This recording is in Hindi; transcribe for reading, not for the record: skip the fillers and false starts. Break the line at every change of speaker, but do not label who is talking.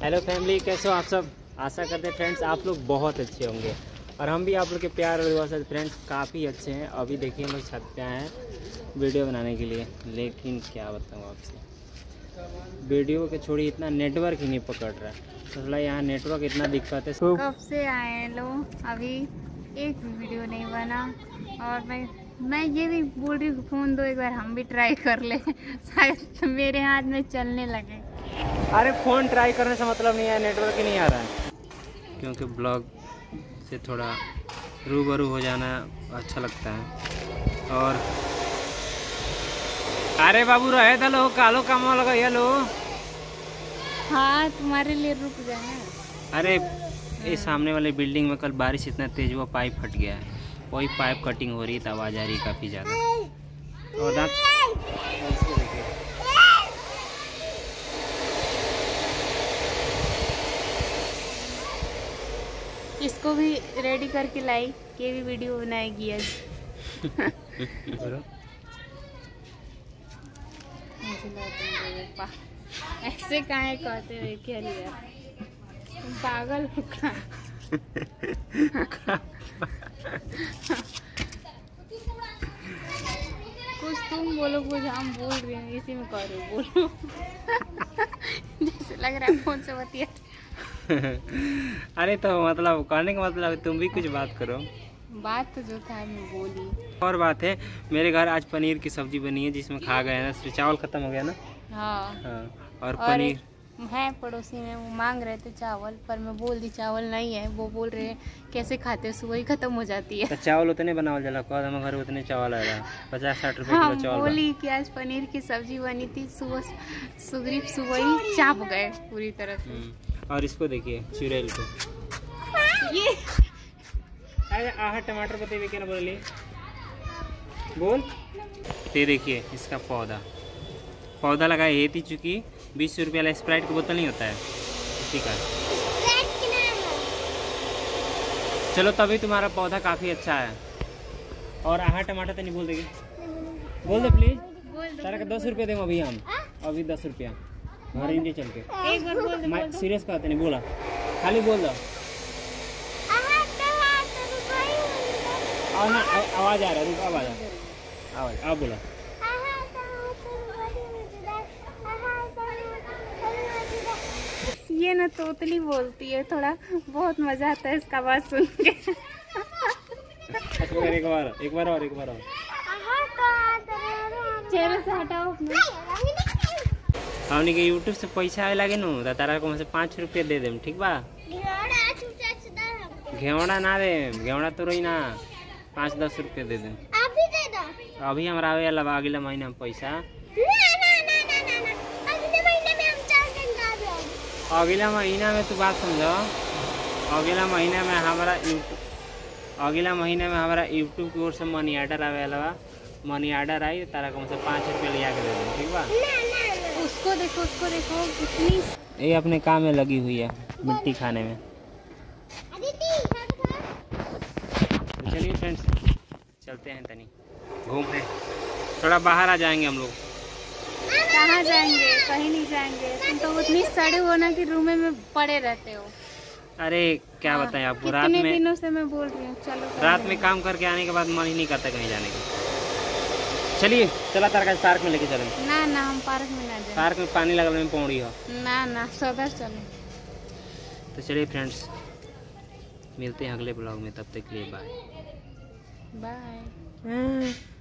हेलो फैमिली, कैसे हो आप सब। आशा करते हैं फ्रेंड्स आप लोग बहुत अच्छे होंगे और हम भी आप लोग के प्यार और दुआ से फ्रेंड्स काफ़ी अच्छे हैं। अभी देखिए हम लोग छत पे आए हैं वीडियो बनाने के लिए, लेकिन क्या बताऊँ आपसे, वीडियो के छोड़ी इतना नेटवर्क ही नहीं पकड़ रहा है। तो थोड़ा यहाँ नेटवर्क इतना दिक्कत है।
कब से आए हैं लोग, अभी एक भी वीडियो नहीं बना। और मैं ये भी बोल रही हूँ फ़ोन दो, एक बार हम भी ट्राई कर ले, शायद मेरे हाथ में चलने लगे।
अरे फ़ोन ट्राई करने से मतलब नहीं है, नेटवर्क ही नहीं आ रहा है। क्योंकि ब्लॉग से थोड़ा रूबरू हो जाना अच्छा लगता है। और अरे बाबू रहे था लो कालो काम लगा लो।
हाँ तुम्हारे लिए रुक जाना।
अरे ये सामने वाले बिल्डिंग में कल बारिश इतना तेज हुआ, पाइप फट गया है। वही पाइप कटिंग हो रही है तो आवाज़ आ रही है काफ़ी ज़्यादा। और दांत
इसको भी रेडी करके लाई, ये भी वीडियो बनाएगी आज। ऐसे काहे कहते हो क्या लिया, तुम पागल हो का? कुछ तुम बोलो, कुछ हम बोल रहे हैं, इसी में कह रहे हो बोलो। जैसे लग रहा है फोन से बतिया।
अरे तो मतलब कहने का मतलब तुम भी कुछ बात करो।
बात तो जो था मैं बोली।
और बात है, मेरे घर आज पनीर की सब्जी बनी है जिसमें खा गए ना, चावल खत्म हो गया ना।
हाँ
और पनीर
है पड़ोसी में, वो मांग रहे थे चावल, पर मैं बोल दी चावल नहीं है। वो बोल रहे हैं कैसे खाते, सुबह ही खत्म हो जाती है।
तो चावल उतने बनावल जाला, कल हमारे घर उतने चावल आया 50-60 रुपए
हाँ,
किलो चावल।
बोली कि आज पनीर की सब्जी बनी थी, सुबह सुग्रीव सुबह ही चाप गए पूरी तरह से।
और इसको देखिए चुड़ैल को,
ये
आहा टमाटर बताइए क्या बोले बोल। ये देखिए इसका पौधा लगा है, थी चूँकि 20 रुपये वाला स्प्राइट की बोतल नहीं होता है इसी का। चलो तभी तुम्हारा पौधा काफ़ी अच्छा है। और आहा टमाटर तो नहीं बोल देगी, बोल दो प्लीज। सारा का 10 रुपये देंगे अभी हम, अभी 10 रुपया घर इंडिया चल के।
एक बार बोल दो।
सीरियस कहते नहीं बोला, खाली बोल दो। और ना आवाज़ आ रहा है, रुक आवाज़ आप बोला।
ये ना तोतली बोलती है, थोड़ा बहुत मजा आता है इसका आवाज सुन के।
एक बार और
चेहरे से हटाओ।
हमने के यूट्यूब से पैसा आए लगे नु तो तारा को हमसे 5 रुपये दे देम, ठीक बा। घेवड़ा ना दे, घेवड़ा तो रही ना, 5-10 रुपये दे देम। अभी हमारा आवे वाला अगला महीना में पैसा। अगला महीना में तू बात समझो, अगला महीना में हमारा यूट्यूब की ओर से मनी आर्डर आवे वाला। मनी आर्डर आई तारा को हमसे 5 रुपये ले आके दे दें, ठीक बा।
उसको देखो कितनी
ये अपने काम में लगी हुई है मिट्टी खाने में। तो चलिए फ्रेंड्स चलते हैं तनी घूमने, थोड़ा बाहर आ जाएंगे हम लोग।
कहाँ जाएंगे, कहीं नहीं जाएंगे। तुम तो उतनी सड़े हो ना कि रूम में पड़े रहते हो।
अरे क्या बताएं आपको, रात
कितने
में
दिनों से मैं बोल रही हूँ चलो।
रात में काम करके आने के बाद मन ही नहीं करता कहीं जाने का। चलिए चला तारका पार्क में लेके चलें।
ना हम पार्क में ना जाए।
पार्क में पानी लगल में पौड़ी हो
ना सदर चलो।
तो चलिए फ्रेंड्स मिलते हैं अगले ब्लॉग में, तब तक के लिए बाय।